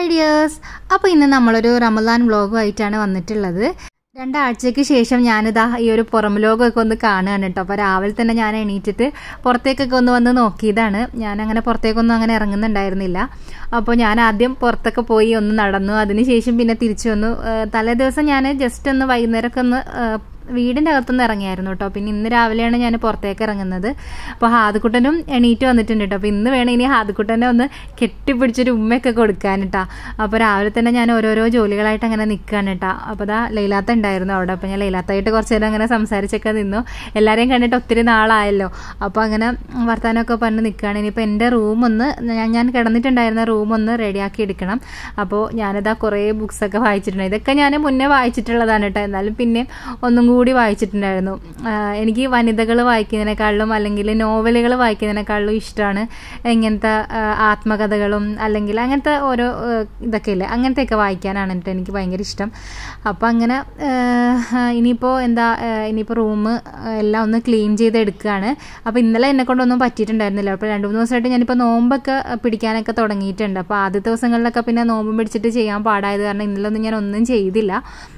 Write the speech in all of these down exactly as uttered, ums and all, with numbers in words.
Hi dears. അപ്പോൾ ഇന്ന് നമ്മളൊരു റമദാൻ വ്ളോഗുമായിട്ടാണ് വന്നിട്ടുള്ളത്. രണ്ടാഴ്ചയ്ക്ക് ശേഷം ഞാനിതാ ഈ ഒരു പുറം ലോകമൊക്കെ ഒന്ന് കാണുകയാണ് കേട്ടോ. അപ്പോൾ രാവിലെ തന്നെ ഞാൻ എണീറ്റിട്ട് പുറത്തേക്കൊക്കെ ഒന്ന് വന്ന് നോക്കിയതാണ്. ഞാൻ അങ്ങനെ പുറത്തേക്കൊന്നും അങ്ങനെ ഇറങ്ങുന്നുണ്ടായിരുന്നില്ല. അപ്പോൾ ഞാൻ ആദ്യം പുറത്തൊക്കെ പോയി ഒന്ന് നടന്നു. അതിനുശേഷം പിന്നെ തിരിച്ചു വന്നു. തലേ ദിവസം ഞാൻ ജസ്റ്റ് ഒന്ന് വൈകുന്നേരമൊക്കെ ഒന്ന് വീടിൻ്റെ അകത്തുനിന്ന് ഇറങ്ങിയായിരുന്നു കേട്ടോ. പിന്നെ ഇന്ന് രാവിലെയാണ് ഞാൻ പുറത്തേക്ക് ഇറങ്ങുന്നത്. അപ്പോൾ ഹാദുക്കുട്ടനും എണീറ്റ് വന്നിട്ടുണ്ട് കേട്ടോ. അപ്പോൾ ഇന്ന് വേണം ഇനി ഹാദുക്കുട്ടനെ ഒന്ന് കെട്ടിപ്പിടിച്ചൊരു ഉമ്മയൊക്കെ കൊടുക്കാൻ കേട്ടോ. അപ്പോൾ രാവിലെ തന്നെ ഞാൻ ഓരോരോ ജോലികളായിട്ട് അങ്ങനെ നിൽക്കുകയാണ് കേട്ടോ. അപ്പോൾ അതാ ലൈലാത്ത ഉണ്ടായിരുന്നു അവിടെ. അപ്പോൾ ഞാൻ ലൈലാത്തായിട്ട് കുറച്ച് നേരം അങ്ങനെ സംസാരിച്ചൊക്കെ നിന്നു. എല്ലാവരെയും കണ്ടിട്ട് ഒത്തിരി നാളായല്ലോ. അപ്പോൾ അങ്ങനെ വർത്താനമൊക്കെ പറഞ്ഞ് നിൽക്കുകയാണ്. ഇനിയിപ്പോൾ എൻ്റെ റൂമൊന്ന് ഞാൻ ഞാൻ കിടന്നിട്ടുണ്ടായിരുന്ന റൂമൊന്ന് റെഡിയാക്കി എടുക്കണം. അപ്പോൾ ഞാനിതാ കുറേ ബുക്സൊക്കെ വായിച്ചിട്ടുണ്ട്. ഇതൊക്കെ ഞാൻ മുന്നേ വായിച്ചിട്ടുള്ളതാണ് കേട്ടോ. എന്നാലും പിന്നെ ഒന്നും കൂടി വായിച്ചിട്ടുണ്ടായിരുന്നു. എനിക്ക് വനിതകൾ വായിക്കുന്നതിനേക്കാളും അല്ലെങ്കിൽ നോവലുകൾ വായിക്കുന്നതിനേക്കാളും ഇഷ്ടമാണ് ഇങ്ങനത്തെ ആത്മകഥകളും അല്ലെങ്കിൽ അങ്ങനത്തെ ഓരോ ഇതൊക്കെ ഇല്ലേ, അങ്ങനത്തെയൊക്കെ വായിക്കാനാണ് കേട്ടോ എനിക്ക് ഭയങ്കര ഇഷ്ടം. അപ്പോൾ അങ്ങനെ ഇനിയിപ്പോൾ എന്താ ഇനിയിപ്പോൾ റൂം എല്ലാം ഒന്ന് ക്ലീൻ ചെയ്തെടുക്കുകയാണ്. അപ്പോൾ ഇന്നലെ എന്നെ കൊണ്ടൊന്നും പറ്റിയിട്ടുണ്ടായിരുന്നില്ല. അപ്പോൾ രണ്ട് മൂന്ന് ദിവസമായിട്ട് ഞാനിപ്പോൾ നോമ്പൊക്കെ പിടിക്കാനൊക്കെ തുടങ്ങിയിട്ടുണ്ട്. അപ്പോൾ ആദ്യത്തെ ദിവസങ്ങളിലൊക്കെ പിന്നെ നോമ്പും പിടിച്ചിട്ട് ചെയ്യാൻ പാടായത് കാരണം ഇന്നലെ ഒന്നും ഞാൻ ഒന്നും ചെയ്തില്ല.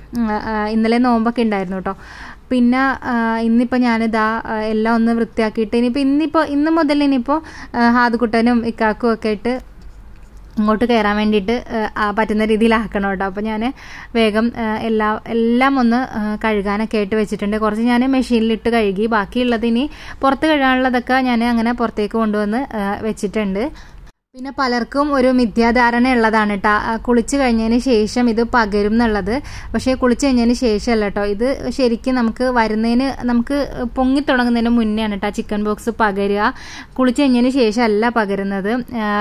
ഇന്നലെ നോമ്പൊക്കെ ഉണ്ടായിരുന്നു കേട്ടോ. പിന്നെ ഇന്നിപ്പോൾ ഞാനിതാ എല്ലാം ഒന്ന് വൃത്തിയാക്കിയിട്ട് ഇനിയിപ്പോൾ ഇന്നിപ്പോൾ ഇന്ന് മുതൽ ഇനിയിപ്പോൾ ഹാദുക്കുട്ടനും ഇക്കാക്കും ഒക്കെ ആയിട്ട് ഇങ്ങോട്ട് കയറാൻ വേണ്ടിയിട്ട് പറ്റുന്ന രീതിയിലാക്കണം കേട്ടോ. അപ്പോൾ ഞാൻ വേഗം എല്ലാ എല്ലാം ഒന്ന് കഴുകാനൊക്കെ ആയിട്ട് വെച്ചിട്ടുണ്ട്. കുറച്ച് ഞാൻ മെഷീനിലിട്ട് കഴുകി, ബാക്കിയുള്ളത് ഇനി പുറത്ത് കഴുകാനുള്ളതൊക്കെ ഞാൻ അങ്ങനെ പുറത്തേക്ക് കൊണ്ടുവന്ന് വെച്ചിട്ടുണ്ട്. പിന്നെ പലർക്കും ഒരു മിഥ്യാധാരണ ഉള്ളതാണ് കേട്ടോ, കുളിച്ച് കഴിഞ്ഞതിന് ശേഷം ഇത് പകരും എന്നുള്ളത്. പക്ഷേ കുളിച്ച് കഴിഞ്ഞതിന് ശേഷമല്ല കേട്ടോ, ഇത് ശരിക്കും നമുക്ക് വരുന്നതിന് നമുക്ക് പൊങ്ങിത്തുടങ്ങുന്നതിന് മുന്നെയാണ് കേട്ടോ ചിക്കൻ ബോക്സ് പകരുക. കുളിച്ച് കഴിഞ്ഞതിന് ശേഷം അല്ല പകരുന്നത്.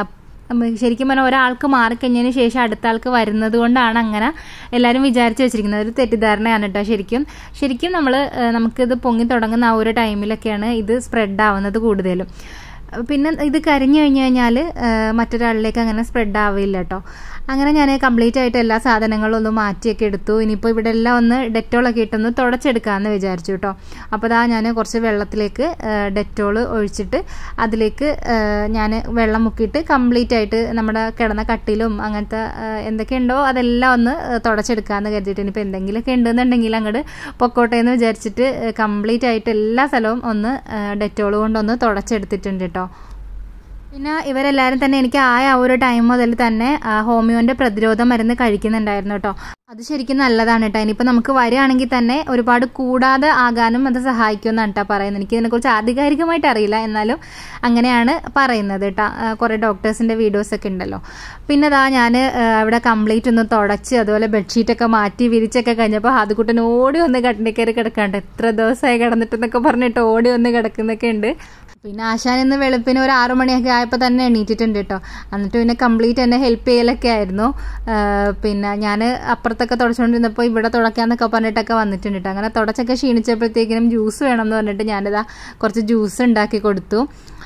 ശരിക്കും പറഞ്ഞാൽ ഒരാൾക്ക് മാറിക്കഴിഞ്ഞതിന് ശേഷം അടുത്ത ആൾക്ക് വരുന്നത് കൊണ്ടാണ് അങ്ങനെ എല്ലാവരും വിചാരിച്ച് വെച്ചിരിക്കുന്നത്. ഒരു തെറ്റിദ്ധാരണയാണ് കേട്ടോ. ശരിക്കും ശരിക്കും നമ്മൾ നമുക്കിത് പൊങ്ങി തുടങ്ങുന്ന ആ ഒരു ടൈമിലൊക്കെയാണ് ഇത് സ്പ്രെഡ് ആവുന്നത് കൂടുതലും. പിന്നെ ഇത് കരിഞ്ഞു കഴിഞ്ഞു കഴിഞ്ഞാൽ മറ്റൊരാളിലേക്ക് അങ്ങനെ സ്പ്രെഡ് ആവില്ല കേട്ടോ. അങ്ങനെ ഞാൻ കംപ്ലീറ്റ് ആയിട്ട് എല്ലാ സാധനങ്ങളും ഒന്ന് മാറ്റിയൊക്കെ എടുത്തു. ഇനിയിപ്പോൾ ഇവിടെ എല്ലാം ഒന്ന് ഡെറ്റോളൊക്കെ ഇട്ടൊന്ന് തുടച്ചെടുക്കാമെന്ന് വിചാരിച്ചു കേട്ടോ. അപ്പോൾ അതാ ഞാൻ കുറച്ച് വെള്ളത്തിലേക്ക് ഡെറ്റോൾ ഒഴിച്ചിട്ട് അതിലേക്ക് ഞാൻ വെള്ളം മുക്കിയിട്ട് കംപ്ലീറ്റ് ആയിട്ട് നമ്മുടെ കിടന്ന കട്ടിലും അങ്ങനത്തെ എന്തൊക്കെയുണ്ടോ അതെല്ലാം ഒന്ന് തുടച്ചെടുക്കാമെന്ന് കരുതിയിട്ട് ഇനിയിപ്പോൾ എന്തെങ്കിലുമൊക്കെ ഉണ്ടെന്നുണ്ടെങ്കിൽ അങ്ങോട്ട് പൊക്കോട്ടെ എന്ന് വിചാരിച്ചിട്ട് കംപ്ലീറ്റ് ആയിട്ട് എല്ലാ സ്ഥലവും ഒന്ന് ഡെറ്റോൾ കൊണ്ടൊന്ന് തുടച്ചെടുത്തിട്ടുണ്ട് കേട്ടോ. പിന്നെ ഇവരെല്ലാവരും തന്നെ എനിക്ക് ആയ ആ ഒരു ടൈം മുതൽ തന്നെ ഹോമിയോന്റെ പ്രതിരോധ മരുന്ന് കഴിക്കുന്നുണ്ടായിരുന്നു കേട്ടോ. അത് ശരിക്കും നല്ലതാണ് കേട്ടോ. ഇനിയിപ്പോൾ നമുക്ക് വരികയാണെങ്കിൽ തന്നെ ഒരുപാട് കൂടാതെ ആകാനും അത് സഹായിക്കുമെന്നാണ് കേട്ടോ പറയുന്നത്. എനിക്ക് ഇതിനെക്കുറിച്ച് ആധികാരികമായിട്ട് അറിയില്ല, എന്നാലും അങ്ങനെയാണ് പറയുന്നത് കേട്ടോ. കുറേ ഡോക്ടേഴ്സിൻ്റെ വീഡിയോസൊക്കെ ഉണ്ടല്ലോ. പിന്നെ അതാ ഞാൻ അവിടെ കംപ്ലീറ്റ് ഒന്ന് തുടച്ച് അതുപോലെ ബെഡ്ഷീറ്റൊക്കെ മാറ്റി വിരിച്ചൊക്കെ കഴിഞ്ഞപ്പോൾ ഹാദുക്കുട്ടൻ ഓടി വന്ന് കട്ടിൽ കയറി കിടക്കാണ്ട് എത്ര ദിവസമായി കിടന്നിട്ടെന്നൊക്കെ പറഞ്ഞിട്ട് ഓടി വന്ന് കിടക്കുന്നൊക്കെ ഉണ്ട്. പിന്നെ ആശാൻ ഇന്ന് വെളുപ്പിന് ഒരു ആറു മണിയൊക്കെ ആയപ്പോൾ തന്നെ എണീറ്റിട്ടുണ്ട് കേട്ടോ. എന്നിട്ട് പിന്നെ കംപ്ലീറ്റ് എന്നെ ഹെൽപ്പ് ചെയ്യലൊക്കെ ആയിരുന്നു. പിന്നെ ഞാൻ അപ്പുറത്തൊക്കെ തുടച്ചുകൊണ്ടിരുന്നപ്പോൾ ഇവിടെ തുടയ്ക്കാന്നൊക്കെ പറഞ്ഞിട്ടൊക്കെ വന്നിട്ടുണ്ട് കേട്ടോ. അങ്ങനെ തുടച്ചൊക്കെ ക്ഷീണിച്ചപ്പോഴത്തേക്കിനും ജ്യൂസ് വേണമെന്ന് പറഞ്ഞിട്ട് ഞാനിതാ കുറച്ച് ജ്യൂസ് ഉണ്ടാക്കി കൊടുത്തു.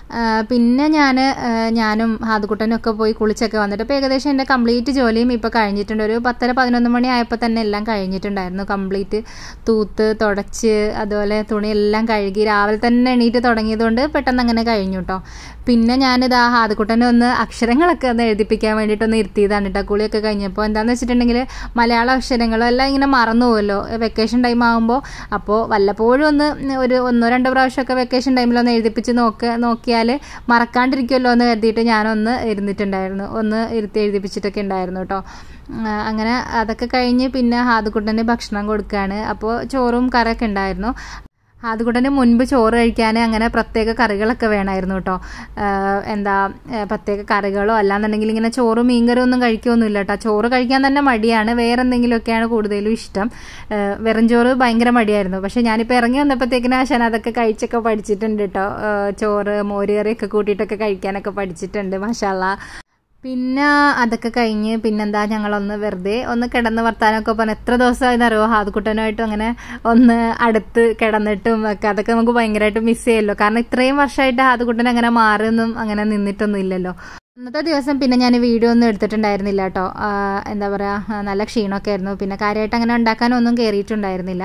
പിന്നെ ഞാൻ ഞാനും ഹാദുക്കുട്ടനും ഒക്കെ പോയി കുളിച്ചൊക്കെ വന്നിട്ട് ഇപ്പോൾ ഏകദേശം എൻ്റെ കംപ്ലീറ്റ് ജോലിയും ഇപ്പോൾ കഴിഞ്ഞിട്ടുണ്ട്. ഒരു പത്തര പതിനൊന്ന് മണി ആയപ്പോൾ തന്നെ എല്ലാം കഴിഞ്ഞിട്ടുണ്ടായിരുന്നു. കംപ്ലീറ്റ് തൂത്ത് തുടച്ച് അതുപോലെ തുണിയെല്ലാം കഴുകി രാവിലെ തന്നെ എണീറ്റ് തുടങ്ങിയതുകൊണ്ട് പെട്ടെന്ന് അങ്ങനെ കഴിഞ്ഞു കേട്ടോ. പിന്നെ ഞാനിതാ ഹാദുക്കുട്ടനെ ഒന്ന് അക്ഷരങ്ങളൊക്കെ ഒന്ന് എഴുതിപ്പിക്കാൻ വേണ്ടിയിട്ടൊന്ന് ഇരുത്തിയതാണ് കേട്ടോ കുളിയൊക്കെ കഴിഞ്ഞപ്പോൾ. എന്താണെന്ന് വെച്ചിട്ടുണ്ടെങ്കിൽ മലയാള അക്ഷരങ്ങളും എല്ലാം ഇങ്ങനെ മറന്നു പോകുമല്ലോ വെക്കേഷൻ ടൈം ആകുമ്പോൾ. അപ്പോൾ വല്ലപ്പോഴും ഒന്ന് ഒരു ഒന്നോ രണ്ടോ പ്രാവശ്യമൊക്കെ വെക്കേഷൻ ടൈമിലൊന്ന് എഴുതിപ്പിച്ച് നോക്കുക നോക്കിയാൽ മറക്കാണ്ടിരിക്കുമല്ലോ എന്ന് കരുതിയിട്ട് ഞാനൊന്ന് ഇരുന്നിട്ടുണ്ടായിരുന്നു, ഒന്ന് ഇരുത്തി എഴുതിപ്പിച്ചിട്ടൊക്കെ ഉണ്ടായിരുന്നു കേട്ടോ. അങ്ങനെ അതൊക്കെ കഴിഞ്ഞ് പിന്നെ ഹാദുക്കുട്ടന് ഭക്ഷണം കൊടുക്കുകയാണ്. അപ്പോൾ ചോറും കറിയൊക്കെ ഉണ്ടായിരുന്നു. അതുകൊണ്ടുതന്നെ മുൻപ് ചോറ് കഴിക്കാൻ അങ്ങനെ പ്രത്യേക കറികളൊക്കെ വേണമായിരുന്നു കേട്ടോ. എന്താ പ്രത്യേക കറികളോ അല്ലാന്നുണ്ടെങ്കിൽ ഇങ്ങനെ ചോറും മീൻകറിയും ഒന്നും കഴിക്കുമൊന്നുമില്ല കേട്ടോ. ചോറ് കഴിക്കാൻ തന്നെ മടിയാണ്. വേറെ എന്തെങ്കിലുമൊക്കെയാണ് കൂടുതലും ഇഷ്ടം. വെറും ചോറ് ഭയങ്കര മടിയായിരുന്നു. പക്ഷെ ഞാനിപ്പോൾ ഇറങ്ങി വന്നപ്പോഴത്തേക്കിനും ആശാൻ അതൊക്കെ കഴിച്ചൊക്കെ പഠിച്ചിട്ടുണ്ട് കേട്ടോ. ചോറ് മോര് കറിയൊക്കെ കൂട്ടിയിട്ടൊക്കെ കഴിക്കാനൊക്കെ പഠിച്ചിട്ടുണ്ട് മാഷാല്ലാ. പിന്നെ അതൊക്കെ കഴിഞ്ഞ് പിന്നെന്താ ഞങ്ങളൊന്ന് വെറുതെ ഒന്ന് കിടന്ന് വർത്താനമൊക്കെ പറഞ്ഞ് എത്ര ദിവസമായെന്നറിയോ ഹാദുക്കുട്ടനുമായിട്ടും അങ്ങനെ ഒന്ന് അടുത്ത് കിടന്നിട്ടും ഒക്കെ. അതൊക്കെ നമുക്ക് ഭയങ്കരമായിട്ട് മിസ് ചെയ്യുമല്ലോ. കാരണം ഇത്രയും വർഷമായിട്ട് ഹാദുക്കുട്ടൻ അങ്ങനെ മാറിയൊന്നും അങ്ങനെ നിന്നിട്ടൊന്നും ഇല്ലല്ലോ. അന്നത്തെ ദിവസം പിന്നെ ഞാൻ വീഡിയോ ഒന്നും എടുത്തിട്ടുണ്ടായിരുന്നില്ല കേട്ടോ. എന്താ പറയുക, നല്ല ക്ഷീണമൊക്കെ ആയിരുന്നു. പിന്നെ കാര്യമായിട്ട് അങ്ങനെ ഉണ്ടാക്കാനൊന്നും കയറിയിട്ടുണ്ടായിരുന്നില്ല.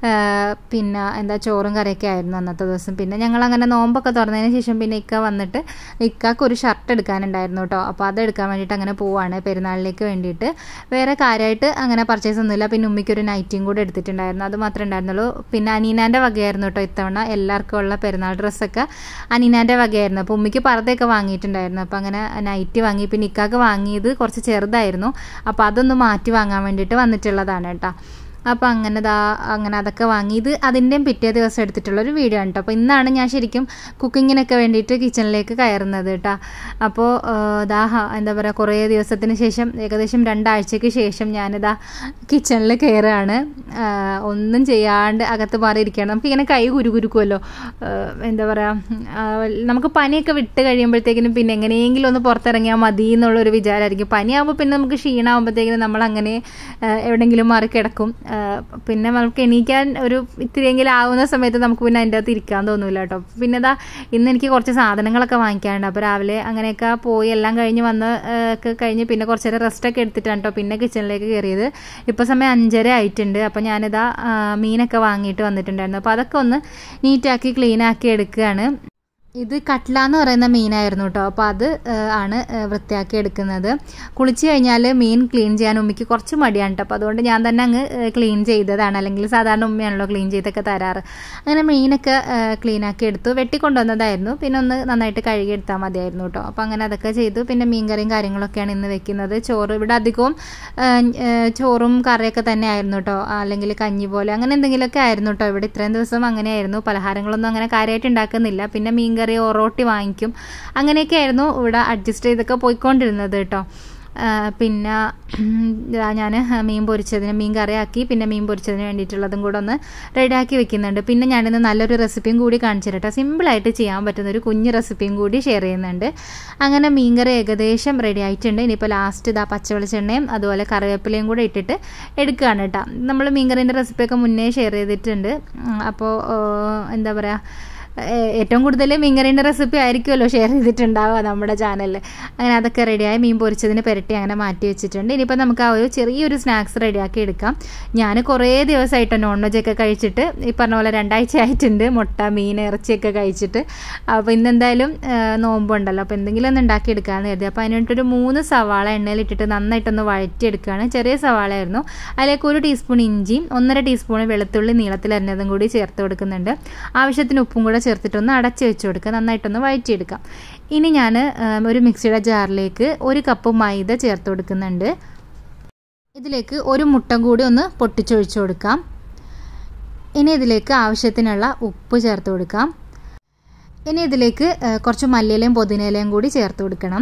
പിന്നെ എന്താ ചോറും കറിയൊക്കെ ആയിരുന്നു അന്നത്തെ ദിവസം. പിന്നെ ഞങ്ങൾ അങ്ങനെ നോമ്പൊക്കെ തുറന്നതിന് ശേഷം പിന്നെ ഇക്ക വന്നിട്ട് ഇക്കാക്ക് ഒരു ഷർട്ട് എടുക്കാനുണ്ടായിരുന്നു കേട്ടോ. അപ്പോൾ അത് എടുക്കാൻ വേണ്ടിയിട്ട് അങ്ങനെ പോവാണ് പെരുന്നാളിലേക്ക് വേണ്ടിയിട്ട്. വേറെ കാര്യമായിട്ട് അങ്ങനെ പർച്ചേസ് ഒന്നുമില്ല. പിന്നെ ഉമ്മിക്കൊരു നൈറ്റിയും കൂടെ എടുത്തിട്ടുണ്ടായിരുന്നു, അത് മാത്രമേ ഉണ്ടായിരുന്നുള്ളൂ. പിന്നെ അനീനാൻ്റെ വകയായിരുന്നു കേട്ടോ ഇത്തവണ എല്ലാവർക്കും ഉള്ള പെരുന്നാൾ ഡ്രസ്സൊക്കെ അനീനാൻ്റെ വകയായിരുന്നു. അപ്പോൾ ഉമ്മിക്ക് പർദ്ദയൊക്കെ വാങ്ങിയിട്ടുണ്ടായിരുന്നു. അപ്പോൾ അങ്ങനെ നൈറ്റ് വാങ്ങി. പിന്നെ ഇക്കാക്ക് വാങ്ങിയത് കുറച്ച് ചെറുതായിരുന്നു, അപ്പോൾ അതൊന്ന് മാറ്റി വാങ്ങാൻ വേണ്ടിയിട്ട് വന്നിട്ടുള്ളതാണ് കേട്ടോ. അപ്പോൾ അങ്ങനെ ദാ അങ്ങനെ അതൊക്കെ വാങ്ങി. ഇത് അതിൻ്റെയും പിറ്റേ ദിവസം എടുത്തിട്ടുള്ളൊരു വീഡിയോ ആണ് കേട്ടോ. അപ്പോൾ ഇന്നാണ് ഞാൻ ശരിക്കും കുക്കിങ്ങിനൊക്കെ വേണ്ടിയിട്ട് കിച്ചണിലേക്ക് കയറുന്നത് കേട്ടോ. അപ്പോൾ ദാ എന്താ പറയുക, കുറേ ദിവസത്തിന് ശേഷം ഏകദേശം രണ്ടാഴ്ചയ്ക്ക് ശേഷം ഞാനിതാ കിച്ചണിൽ കയറുകയാണ്. ഒന്നും ചെയ്യാണ്ട് അകത്ത് മാറിയിരിക്കുകയാണ്. നമുക്കിങ്ങനെ കൈ കുരുകുരുക്കുമല്ലോ, എന്താ പറയുക, നമുക്ക് പനിയൊക്കെ വിട്ട് കഴിയുമ്പോഴത്തേക്കിനും പിന്നെ എങ്ങനെയെങ്കിലും ഒന്ന് പുറത്തിറങ്ങിയാൽ മതി എന്നുള്ളൊരു വിചാരമായിരിക്കും. പനിയാകുമ്പോൾ പിന്നെ നമുക്ക് ക്ഷീണമാകുമ്പോഴത്തേക്കിനും നമ്മളങ്ങനെ എവിടെയെങ്കിലും മാറി കിടക്കും. പിന്നെ നമുക്ക് എണീക്കാൻ ഒരു ഇത്തിരിയെങ്കിലും ആവുന്ന സമയത്ത് നമുക്ക് പിന്നെ അതിൻ്റെ അകത്ത് ഇരിക്കാൻ തോന്നില്ല കേട്ടോ. പിന്നെ ഇതാ ഇന്ന് എനിക്ക് കുറച്ച് സാധനങ്ങളൊക്കെ വാങ്ങിക്കാനുണ്ട്. അപ്പോൾ രാവിലെ അങ്ങനെയൊക്കെ പോയി എല്ലാം കഴിഞ്ഞ് വന്ന് ഒക്കെ കഴിഞ്ഞ് പിന്നെ കുറച്ച് നേരം റെസ്റ്റൊക്കെ എടുത്തിട്ടാണ് കേട്ടോ പിന്നെ കിച്ചണിലേക്ക് കയറിയത്. ഇപ്പോൾ സമയം അഞ്ചര ആയിട്ടുണ്ട്. അപ്പോൾ ഞാനിതാ മീനൊക്കെ വാങ്ങിയിട്ട് വന്നിട്ടുണ്ടായിരുന്നു. അപ്പോൾ അതൊക്കെ ഒന്ന് നീറ്റാക്കി ക്ലീനാക്കി എടുക്കുകയാണ്. ഇത് കട്ട്ല എന്ന് പറയുന്ന മീനായിരുന്നു കേട്ടോ. അപ്പോൾ അത് ആണ് വൃത്തിയാക്കി എടുക്കുന്നത്. കുളിച്ച് കഴിഞ്ഞാൽ മീൻ ക്ലീൻ ചെയ്യാൻ ഉമ്മിക്ക് കുറച്ച് മടിയാണ് കേട്ടോ. അപ്പോൾ അതുകൊണ്ട് ഞാൻ തന്നെ അങ്ങ് ക്ലീൻ ചെയ്തതാണ്. അല്ലെങ്കിൽ സാധാരണ ഉമ്മയാണല്ലോ ക്ലീൻ ചെയ്തൊക്കെ തരാറ്. അങ്ങനെ മീനൊക്കെ ക്ലീനാക്കി എടുത്തു. വെട്ടിക്കൊണ്ടുവന്നതായിരുന്നു. പിന്നെ ഒന്ന് നന്നായിട്ട് കഴുകി എടുത്താൽ മതിയായിരുന്നു കേട്ടോ. അപ്പോൾ അങ്ങനെ അതൊക്കെ ചെയ്തു. പിന്നെ മീൻകറിയും കാര്യങ്ങളൊക്കെയാണ് ഇന്ന് വെക്കുന്നത്. ചോറ് ഇവിടെ അധികവും ചോറും കറിയൊക്കെ തന്നെ ആയിരുന്നു കേട്ടോ. അല്ലെങ്കിൽ കഞ്ഞി പോലെ അങ്ങനെ എന്തെങ്കിലുമൊക്കെ ആയിരുന്നു കേട്ടോ. ഇവിടെ ഇത്രയും ദിവസം അങ്ങനെയായിരുന്നു. പലഹാരങ്ങളൊന്നും അങ്ങനെ കാര്യമായിട്ട് ഉണ്ടാക്കുന്നില്ല. പിന്നെ മീൻകറി ഒറോട്ടി വാങ്ങിക്കും. അങ്ങനെയൊക്കെ ആയിരുന്നു ഇവിടെ അഡ്ജസ്റ്റ് ചെയ്തൊക്കെ പോയിക്കൊണ്ടിരുന്നത് കേട്ടോ. പിന്നെ ഞാൻ മീൻ പൊരിച്ചതിന് മീൻ കറിയാക്കി. പിന്നെ മീൻ പൊരിച്ചതിന് വേണ്ടിയിട്ടുള്ളതും കൂടെ ഒന്ന് റെഡിയാക്കി വെക്കുന്നുണ്ട്. പിന്നെ ഞാനിന്ന് നല്ലൊരു റെസിപ്പിയും കൂടി കാണിച്ചു തരട്ടെ. സിമ്പിളായിട്ട് ചെയ്യാൻ പറ്റുന്ന ഒരു കുഞ്ഞ് റെസിപ്പിയും കൂടി ഷെയർ ചെയ്യുന്നുണ്ട്. അങ്ങനെ മീൻ കറി ഏകദേശം റെഡി ആയിട്ടുണ്ട്. ഇനിയിപ്പോൾ ലാസ്റ്റ് ഇതാ പച്ചവെളിച്ചെണ്ണയും അതുപോലെ കറിവേപ്പിലയും കൂടെ ഇട്ടിട്ട് എടുക്കുകയാണ് കേട്ടോ. നമ്മൾ മീൻ കറീൻ്റെ റെസിപ്പിയൊക്കെ മുന്നേ ഷെയർ ചെയ്തിട്ടുണ്ട്. അപ്പോൾ എന്താ പറയുക, ഏറ്റവും കൂടുതൽ മീൻകറീൻ്റെ റെസിപ്പി ആയിരിക്കുമല്ലോ ഷെയർ ചെയ്തിട്ടുണ്ടാവുക നമ്മുടെ ചാനലിൽ. അങ്ങനെ അതൊക്കെ റെഡിയായി മീൻ പൊരിച്ചതിന് പുരട്ടി അങ്ങനെ മാറ്റി വെച്ചിട്ടുണ്ട്. ഇനിയിപ്പോൾ നമുക്ക് ആ ഒരു ചെറിയൊരു സ്നാക്സ് റെഡിയാക്കി എടുക്കാം. ഞാൻ കുറേ ദിവസമായിട്ട് നോൺ വെജൊക്കെ കഴിച്ചിട്ട് ഈ പറഞ്ഞ പോലെ രണ്ടാഴ്ച ആയിട്ടുണ്ട് മുട്ട മീൻ ഇറച്ചിയൊക്കെ കഴിച്ചിട്ട്. അപ്പോൾ ഇന്നെന്തായാലും നോമ്പുണ്ടല്ലോ, അപ്പോൾ എന്തെങ്കിലും ഒന്ന് ഉണ്ടാക്കിയെടുക്കാമെന്ന് കരുതി. അപ്പോൾ അതിനായിട്ടൊരു മൂന്ന് സവാള എണ്ണയിലിട്ടിട്ട് നന്നായിട്ടൊന്ന് വഴറ്റിയെടുക്കുകയാണ്. ചെറിയ സവാളയായിരുന്നു. അതിലേക്ക് ഒരു ടീസ്പൂൺ ഇഞ്ചിയും ഒന്നര ടീസ്പൂൺ വെളുത്തുള്ളി നീളത്തിലരിഞ്ഞതും കൂടി ചേർത്ത് കൊടുക്കുന്നുണ്ട്. ആവശ്യത്തിന് ഉപ്പും കൂടെ ചേർത്തിട്ടൊന്ന് അടച്ചു വെച്ച് കൊടുക്കുക. നന്നായിട്ടൊന്ന് വഴറ്റിയെടുക്കാം. ഇനി ഞാൻ ഒരു മിക്സിയുടെ ജാറിലേക്ക് ഒരു കപ്പ് മൈദ ചേർത്ത് കൊടുക്കുന്നുണ്ട്. ഇതിലേക്ക് ഒരു മുട്ട കൂടി ഒന്ന് പൊട്ടിച്ചൊഴിച്ചു കൊടുക്കാം. ഇനി ഇതിലേക്ക് ആവശ്യത്തിനുള്ള ഉപ്പ് ചേർത്ത് കൊടുക്കാം. ഇനി ഇതിലേക്ക് കുറച്ച് മല്ലിയിലയും പുതിനയിലയും കൂടി ചേർത്ത് കൊടുക്കണം.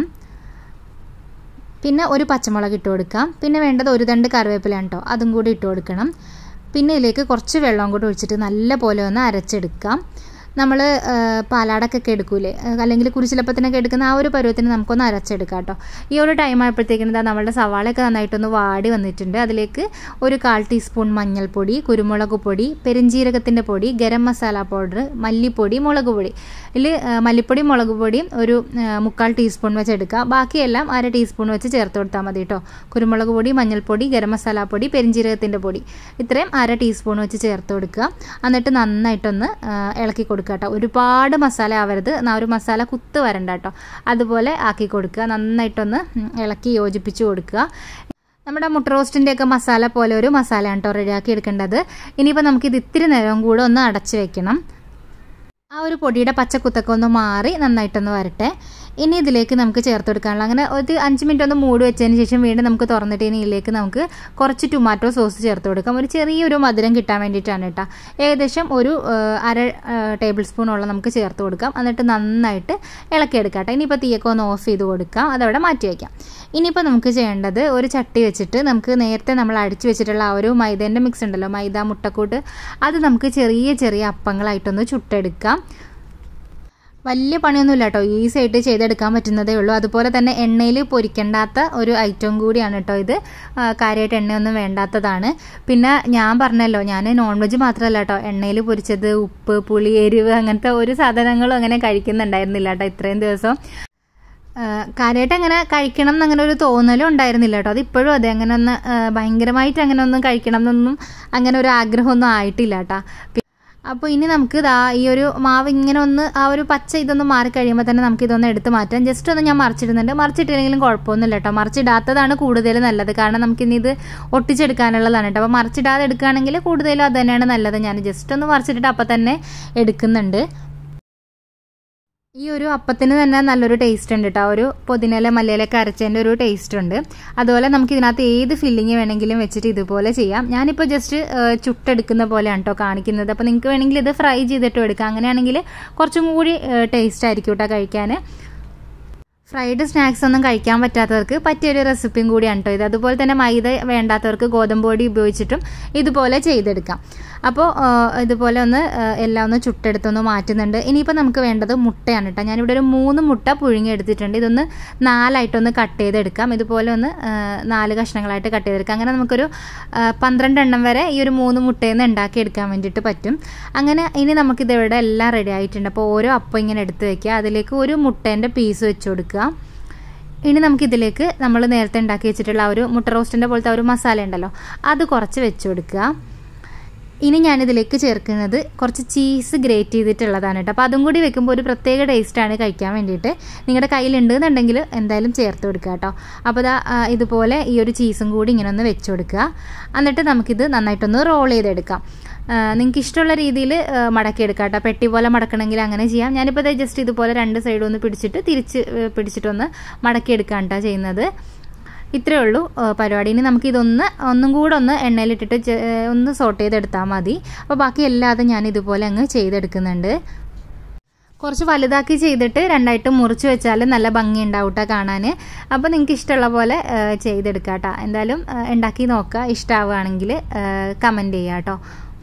പിന്നെ ഒരു പച്ചമുളക് ഇട്ട് കൊടുക്കാം. പിന്നെ വേണ്ടത് ഒരു തണ്ട് കറിവേപ്പിലയാണ് കേട്ടോ, അതും കൂടി ഇട്ട് കൊടുക്കണം. പിന്നെ ഇതിലേക്ക് കുറച്ച് വെള്ളം കൂടി ഒഴിച്ചിട്ട് നല്ല പോലെ ഒന്ന് അരച്ചെടുക്കാം. നമ്മൾ പാലാടക്കൊക്കെ എടുക്കൂലേ, അല്ലെങ്കിൽ കുരിശിലപ്പത്തിനൊക്കെ എടുക്കുന്ന ആ ഒരു പരുവത്തിന് നമുക്കൊന്ന് അരച്ചെടുക്കാം കേട്ടോ. ഈ ഒരു ടൈം ആയപ്പോഴത്തേക്കും ഇതാ നമ്മളുടെ സവാളയൊക്കെ നന്നായിട്ടൊന്ന് വാടി വന്നിട്ടുണ്ട്. അതിലേക്ക് ഒരു കാൽ ടീസ്പൂൺ മഞ്ഞൾപ്പൊടി, കുരുമുളക് പൊടി, പെരിഞ്ജീരകത്തിൻ്റെ പൊടി, ഗരം മസാല പൗഡർ, മല്ലിപ്പൊടി, മുളക് പൊടി. ഇതിൽ മല്ലിപ്പൊടി മുളക് പൊടിയും ഒരു മുക്കാൽ ടീസ്പൂൺ വെച്ച് എടുക്കുക. ബാക്കിയെല്ലാം അര ടീസ്പൂൺ വെച്ച് ചേർത്ത് കൊടുത്താൽ മതി കേട്ടോ. കുരുമുളക് പൊടി, മഞ്ഞൾപ്പൊടി, ഗരം മസാല പൊടി, പെരിഞ്ജീരകത്തിൻ്റെ പൊടി ഇത്രയും അര ടീസ്പൂൺ വെച്ച് ചേർത്ത് കൊടുക്കുക. എന്നിട്ട് നന്നായിട്ടൊന്ന് ഇളക്കി കൊടുക്കുക കേട്ടോ. ഒരുപാട് മസാല ആവരുത്, ഒരു മസാല കുത്ത് വരണ്ട കേട്ടോ. അതുപോലെ ആക്കി കൊടുക്കുക. നന്നായിട്ടൊന്ന് ഇളക്കി യോജിപ്പിച്ച് കൊടുക്കുക. നമ്മുടെ മുട്ട റോസ്റ്റിൻ്റെ ഒക്കെ മസാല പോലെ ഒരു മസാലയാണ് കേട്ടോ റെഡിയാക്കി എടുക്കേണ്ടത്. ഇനിയിപ്പോൾ നമുക്കിത് ഇത്തിരി നേരം കൂടെ ഒന്ന് അടച്ച് വെക്കണം. ആ ഒരു പൊടിയുടെ പച്ചക്കുത്തൊക്കെ ഒന്ന് മാറി നന്നായിട്ടൊന്ന് വരട്ടെ. ഇനി ഇതിലേക്ക് നമുക്ക് ചേർത്ത് കൊടുക്കാനുള്ള അങ്ങനെ ഒരു അഞ്ച് മിനിറ്റ് ഒന്ന് മൂടി വെച്ചതിന് ശേഷം വീണ്ടും നമുക്ക് തുറന്നിട്ട് ഇനി ഇതിലേക്ക് നമുക്ക് കുറച്ച് ടൊമാറ്റോ സോസ് ചേർത്ത് കൊടുക്കാം. ഒരു ചെറിയൊരു മധുരം കിട്ടാൻ വേണ്ടിയിട്ടാണ് കേട്ടോ. ഏകദേശം ഒരു അര ടേബിൾ സ്പൂണോളം നമുക്ക് ചേർത്ത് കൊടുക്കാം. എന്നിട്ട് നന്നായിട്ട് ഇളക്കിയെടുക്കാം കേട്ടോ. ഇനിയിപ്പോൾ തീയൊക്കെ ഒന്ന് ഓഫ് ചെയ്ത് കൊടുക്കാം, അതവിടെ മാറ്റി വയ്ക്കാം. ഇനിയിപ്പോൾ നമുക്ക് ചെയ്യേണ്ടത് ഒരു ചട്ടി വെച്ചിട്ട് നമുക്ക് നേരത്തെ നമ്മൾ അടിച്ചു വെച്ചിട്ടുള്ള ആ ഒരു മൈദേൻ്റെ മിക്സ് ഉണ്ടല്ലോ, മൈദ മുട്ടക്കൂട്ട്, അത് നമുക്ക് ചെറിയ ചെറിയ അപ്പങ്ങളായിട്ടൊന്ന് ചുട്ടെടുക്കാം. വലിയ പണിയൊന്നുമില്ല കേട്ടോ, ഈസി ആയിട്ട് ചെയ്തെടുക്കാൻ പറ്റുന്നതേ ഉള്ളൂ. അതുപോലെ തന്നെ എണ്ണയിൽ പൊരിക്കേണ്ടാത്ത ഒരു ഐറ്റം കൂടിയാണ് കേട്ടോ ഇത്. കാര്യമായിട്ട് എണ്ണയൊന്നും വേണ്ടാത്തതാണ്. പിന്നെ ഞാൻ പറഞ്ഞല്ലോ, ഞാൻ നോൺ വെജ് മാത്രമല്ല കേട്ടോ എണ്ണയിൽ പൊരിച്ചത്, ഉപ്പ് പുളി എരിവ് അങ്ങനത്തെ ഒരു സാധനങ്ങളും അങ്ങനെ കഴിക്കുന്നുണ്ടായിരുന്നില്ല കേട്ടോ ഇത്രയും ദിവസം. കാര്യമായിട്ട് അങ്ങനെ കഴിക്കണം എന്നങ്ങനെ ഒരു തോന്നലും ഉണ്ടായിരുന്നില്ല കേട്ടോ. അതിപ്പോഴും അതെ, അങ്ങനെ ഒന്ന് ഭയങ്കരമായിട്ട് അങ്ങനെ ഒന്നും കഴിക്കണം എന്നൊന്നും അങ്ങനെ ഒരു ആഗ്രഹമൊന്നും ആയിട്ടില്ല കേട്ടോ. അപ്പോൾ ഇനി നമുക്ക് ഇതാ ഈ ഒരു മാവ് ഇങ്ങനെ ഒന്ന് ആ ഒരു പച്ച ഇതൊന്ന് മാറി കഴിയുമ്പോൾ തന്നെ നമുക്ക് ഇതൊന്ന് എടുത്ത് മാറ്റാം. ജസ്റ്റ് ഒന്ന് ഞാൻ മറിച്ചിടുന്നുണ്ട്. മറിച്ചിട്ടില്ലെങ്കിലും കുഴപ്പമൊന്നുമില്ല കേട്ടോ. മറിച്ചിടാത്തതാണ് കൂടുതൽ നല്ലത്, കാരണം നമുക്കിനി ഇത് ഒട്ടിച്ചെടുക്കാനുള്ളതാണ് കേട്ടോ. അപ്പോൾ മറിച്ചിടാതെ എടുക്കുകയാണെങ്കിൽ കൂടുതലും അത് തന്നെയാണ് നല്ലത്. ഞാൻ ജസ്റ്റ് ഒന്ന് മറിച്ചിട്ടിട്ട് അപ്പം തന്നെ എടുക്കുന്നുണ്ട്. ഈ ഒരു അപ്പത്തിന് തന്നെ നല്ലൊരു ടേസ്റ്റ് ഉണ്ട് കേട്ടോ. ഒരു പുതിനയില മല്ലിയിലൊക്കെ അരച്ചതിൻ്റെ ഒരു ടേസ്റ്റ് ഉണ്ട്. അതുപോലെ നമുക്ക് ഇതിനകത്ത് ഏത് ഫില്ലിങ് വേണമെങ്കിലും വെച്ചിട്ട് ഇതുപോലെ ചെയ്യാം. ഞാനിപ്പോൾ ജസ്റ്റ് ചുട്ടെടുക്കുന്ന പോലെയാണ് കേട്ടോ കാണിക്കുന്നത്. അപ്പോൾ നിങ്ങൾക്ക് വേണമെങ്കിൽ ഇത് ഫ്രൈ ചെയ്തിട്ടും എടുക്കാം. അങ്ങനെയാണെങ്കിൽ കുറച്ചും കൂടി ടേസ്റ്റ് ആയിരിക്കും കേട്ടോ കഴിക്കാൻ. ഫ്രൈഡ് സ്നാക്സ് ഒന്നും കഴിക്കാൻ പറ്റാത്തവർക്ക് പറ്റിയൊരു റെസിപ്പിയും കൂടിയാണ് കേട്ടോ ഇത്. അതുപോലെ തന്നെ മൈദ വേണ്ടാത്തവർക്ക് ഗോതമ്പ് പൊടി ഉപയോഗിച്ചിട്ടും ഇതുപോലെ ചെയ്തെടുക്കാം. അപ്പോൾ ഇതുപോലെ ഒന്ന് എല്ലാം ഒന്ന് ചുട്ടെടുത്തൊന്ന് മാറ്റുന്നുണ്ട്. ഇനിയിപ്പോൾ നമുക്ക് വേണ്ടത് മുട്ടയാണ് കേട്ടോ. ഞാനിവിടെ ഒരു മൂന്ന് മുട്ട പുഴുങ്ങി എടുത്തിട്ടുണ്ട്. ഇതൊന്ന് നാലായിട്ടൊന്ന് കട്ട് ചെയ്തെടുക്കാം. ഇതുപോലെ ഒന്ന് നാല് കഷ്ണങ്ങളായിട്ട് കട്ട് ചെയ്തെടുക്കാം. അങ്ങനെ നമുക്കൊരു പന്ത്രണ്ട് എണ്ണം വരെ ഈ ഒരു മൂന്ന് മുട്ടയിൽ നിന്ന് ഉണ്ടാക്കിയെടുക്കാൻ വേണ്ടിയിട്ട് പറ്റും. അങ്ങനെ ഇനി നമുക്കിതിവിടെ എല്ലാം റെഡി ആയിട്ടുണ്ട്. അപ്പോൾ ഓരോ അപ്പം ഇങ്ങനെ എടുത്ത് വയ്ക്കുക. അതിലേക്ക് ഒരു മുട്ടേൻ്റെ പീസ് വെച്ച് കൊടുക്കുക. ഇനി നമുക്കിതിലേക്ക് നമ്മൾ നേരത്തെ ഉണ്ടാക്കി വെച്ചിട്ടുള്ള ആ ഒരു മുട്ട റോസ്റ്റിൻ്റെ പോലത്തെ ഒരു മസാല ഉണ്ടല്ലോ, അത് കുറച്ച് വെച്ച് കൊടുക്കുക. ഇനി ഞാനിതിലേക്ക് ചേർക്കുന്നത് കുറച്ച് ചീസ് ഗ്രേറ്റ് ചെയ്തിട്ടുള്ളതാണ് കേട്ടോ. അപ്പോൾ അതും കൂടി വെക്കുമ്പോൾ ഒരു പ്രത്യേക ടേസ്റ്റാണ് കഴിക്കാൻ വേണ്ടിയിട്ട്. നിങ്ങളുടെ കയ്യിലുണ്ടെന്നുണ്ടെങ്കിൽ എന്തായാലും ചേർത്ത് കൊടുക്കുക കേട്ടോ. അപ്പോൾ ഇതാ ഇതുപോലെ ഈ ഒരു ചീസും കൂടി ഇങ്ങനെ ഒന്ന് വെച്ച് കൊടുക്കുക. എന്നിട്ട് നമുക്കിത് നന്നായിട്ടൊന്ന് റോൾ ചെയ്തെടുക്കാം. നിങ്ങൾക്ക് ഇഷ്ടമുള്ള രീതിയിൽ മടക്കിയെടുക്കാം കേട്ടോ. പെട്ടി പോലെ മടക്കണമെങ്കിൽ അങ്ങനെ ചെയ്യാം. ഞാനിപ്പോൾ ഇത് ജസ്റ്റ് ഇതുപോലെ രണ്ട് സൈഡും ഒന്ന് പിടിച്ചിട്ട് തിരിച്ച് പിടിച്ചിട്ടൊന്ന് മടക്കിയെടുക്കാം കേട്ടോ ചെയ്യുന്നത്. ഇത്രയേ ഉള്ളൂ പരിപാടി. ഇനി നമുക്കിതൊന്ന് ഒന്നും കൂടെ ഒന്ന് എണ്ണയിലിട്ടിട്ട് ഒന്ന് സോട്ട് ചെയ്തെടുത്താൽ മതി. അപ്പോൾ ബാക്കി എല്ലാതും ഞാൻ ഇതുപോലെ അങ്ങ് ചെയ്തെടുക്കുന്നുണ്ട്. കുറച്ച് വലുതാക്കി ചെയ്തിട്ട് രണ്ടായിട്ട് മുറിച്ച് വെച്ചാൽ നല്ല ഭംഗി ഉണ്ടാവും കേട്ടോ കാണാൻ. അപ്പോൾ നിങ്ങൾക്ക് ഇഷ്ടമുള്ള പോലെ ചെയ്തെടുക്കാം കേട്ടോ. എന്തായാലും ഉണ്ടാക്കി നോക്കുക. ഇഷ്ടമാവുകയാണെങ്കിൽ കമൻറ്റ് ചെയ്യുക കേട്ടോ.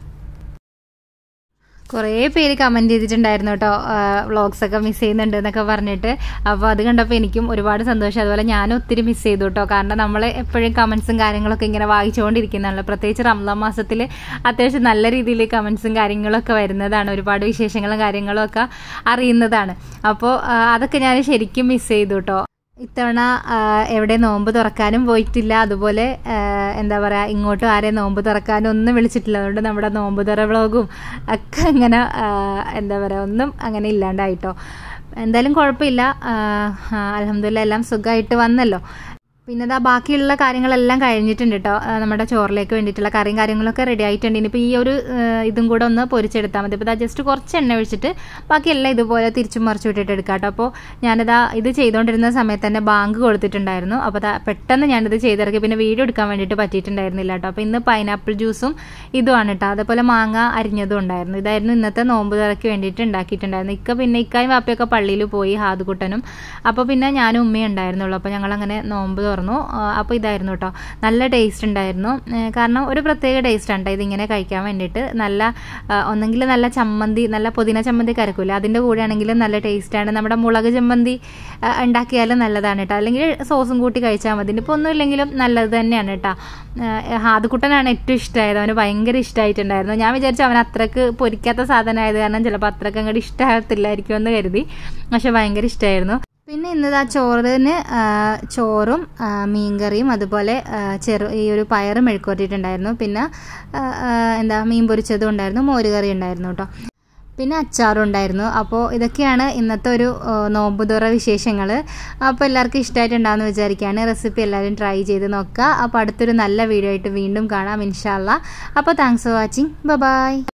കുറേ പേര് കമൻറ്റ് ചെയ്തിട്ടുണ്ടായിരുന്നു കേട്ടോ, വ്ളോഗ്സൊക്കെ മിസ് ചെയ്യുന്നുണ്ട് എന്നൊക്കെ പറഞ്ഞിട്ട്. അപ്പോൾ അത് കണ്ടപ്പോൾ എനിക്കും ഒരുപാട് സന്തോഷം. അതുപോലെ ഞാനും ഒത്തിരി മിസ് ചെയ്തു കേട്ടോ. കാരണം നമ്മൾ എപ്പോഴും കമൻസും കാര്യങ്ങളൊക്കെ ഇങ്ങനെ വായിച്ചുകൊണ്ടിരിക്കുന്നതാണല്ലോ. പ്രത്യേകിച്ച് റമദാൻ മാസത്തിൽ അത്യാവശ്യം നല്ല രീതിയിൽ കമൻസും കാര്യങ്ങളൊക്കെ വരുന്നതാണ്. ഒരുപാട് വിശേഷങ്ങളും കാര്യങ്ങളും ഒക്കെ അറിയുന്നതാണ്. അപ്പോൾ അതൊക്കെ ഞാൻ ശരിക്കും മിസ് ചെയ്തു കേട്ടോ. ഇത്തവണ എവിടെ നോമ്പ് തുറക്കാനും പോയിട്ടില്ല. അതുപോലെ എന്താ പറയുക, ഇങ്ങോട്ടും ആരെയും നോമ്പ് തുറക്കാനും ഒന്നും വിളിച്ചിട്ടില്ല. അതുകൊണ്ട് നമ്മുടെ നോമ്പ് തുറ വ്ളോഗും ഒക്കെ അങ്ങനെ എന്താ പറയുക ഒന്നും അങ്ങനെ ഇല്ലാണ്ടായിട്ടോ. എന്തായാലും കുഴപ്പമില്ല, അൽഹംദുലില്ലാ എല്ലാം സുഖമായിട്ട് വന്നല്ലോ. പിന്നെ ഇതാ ബാക്കിയുള്ള കാര്യങ്ങളെല്ലാം കഴിഞ്ഞിട്ടുണ്ട് കേട്ടോ. നമ്മുടെ ചോറിലേക്ക് വേണ്ടിയിട്ടുള്ള കറിയും കാര്യങ്ങളൊക്കെ റെഡി ആയിട്ടുണ്ട്. ഇനിയിപ്പോൾ ഈ ഒരു ഇതും കൂടെ ഒന്ന് പൊരിച്ചെടുത്താൽ മതി. ഇപ്പോൾ ഇതാ ജസ്റ്റ് കുറച്ച് എണ്ണ ഒഴിച്ചിട്ട് ബാക്കിയെല്ലാം ഇതുപോലെ തിരിച്ചും മറിച്ച് വിട്ടിട്ട് എടുക്കാം കേട്ടോ. അപ്പോൾ ഞാനിതാ ഇത് ചെയ്തുകൊണ്ടിരുന്ന സമയത്ത് തന്നെ ബാങ്ക് കൊടുത്തിട്ടുണ്ടായിരുന്നു. അപ്പോൾ അതാ പെട്ടെന്ന് ഞാനിത് ചെയ്തിറക്കി. പിന്നെ വീഡിയോ എടുക്കാൻ വേണ്ടിയിട്ട് പറ്റിയിട്ടുണ്ടായിരുന്നില്ല കേട്ടോ. അപ്പോൾ ഇന്ന് പൈനാപ്പിൾ ജ്യൂസും ഇതുമാണ് കേട്ടോ. അതേപോലെ മാങ്ങ അരിഞ്ഞതും ഉണ്ടായിരുന്നു. ഇതായിരുന്നു ഇന്നത്തെ നോമ്പ് തുറയ്ക്ക് വേണ്ടിയിട്ട് ഉണ്ടാക്കിയിട്ടുണ്ടായിരുന്നു. ഇക്ക പിന്നെ ഇക്കായും വാപ്പയൊക്കെ പള്ളിയിൽ പോയി, ഹാദുകുട്ടനും. അപ്പോൾ പിന്നെ ഞാനും ഉമ്മയും ഉണ്ടായിരുന്നുള്ളൂ. അപ്പോൾ ഞങ്ങളങ്ങനെ നോമ്പ് തുറന്നു. അപ്പോൾ ഇതായിരുന്നു കേട്ടോ. നല്ല ടേസ്റ്റ് ഉണ്ടായിരുന്നു. കാരണം ഒരു പ്രത്യേക ടേസ്റ്റാണ് കേട്ടോ ഇതിങ്ങനെ കഴിക്കാൻ വേണ്ടിയിട്ട്. നല്ല ഒന്നെങ്കിൽ നല്ല ചമ്മന്തി, നല്ല പുതിന ചമ്മന്തി കരക്കൂല, അതിൻ്റെ കൂടെ ആണെങ്കിലും നല്ല ടേസ്റ്റാണ്. നമ്മുടെ മുളക് ചമ്മന്തി ഉണ്ടാക്കിയാലും നല്ലതാണ് കേട്ടോ. അല്ലെങ്കിൽ സോസും കൂട്ടി കഴിച്ചാൽ മതി. ഇപ്പോൾ ഒന്നും ഇല്ലെങ്കിലും നല്ലത് തന്നെയാണ് കേട്ടോ. ഹാദുക്കുട്ടനാണ് ഏറ്റവും ഇഷ്ടമായത്. അവന് ഭയങ്കര ഇഷ്ടമായിട്ടുണ്ടായിരുന്നു. ഞാൻ വിചാരിച്ചു അവൻ അത്രക്ക് പൊരിക്കാത്ത സാധനമായത് കാരണം ചിലപ്പോൾ അത്രക്ക് അങ്ങോട്ട് ഇഷ്ടമാകത്തില്ലായിരിക്കും എന്ന് കരുതി. പക്ഷെ ഭയങ്കര ഇഷ്ടമായിരുന്നു. പിന്നെ ഇന്നതാ ചോറിന് ചോറും മീൻകറിയും അതുപോലെ ചെറു ഈ ഒരു പയറ് മെഴുക്കുവരട്ടിയിട്ടുണ്ടായിരുന്നു. പിന്നെ എന്താ മീൻ പൊരിച്ചതും ഉണ്ടായിരുന്നു, മോരുകറി ഉണ്ടായിരുന്നു കേട്ടോ. പിന്നെ അച്ചാറും ഉണ്ടായിരുന്നു. അപ്പോൾ ഇതൊക്കെയാണ് ഇന്നത്തെ ഒരു നോമ്പുതുറ വിശേഷങ്ങൾ. അപ്പോൾ എല്ലാവർക്കും ഇഷ്ടമായിട്ടുണ്ടാകുമെന്ന് വിചാരിക്കുകയാണ്. റെസിപ്പി എല്ലാവരും ട്രൈ ചെയ്ത് നോക്കുക. അപ്പോൾ അടുത്തൊരു നല്ല വീഡിയോ ആയിട്ട് വീണ്ടും കാണാം ഇൻഷാ അല്ലാ. അപ്പോൾ thanks for watching. Bye by.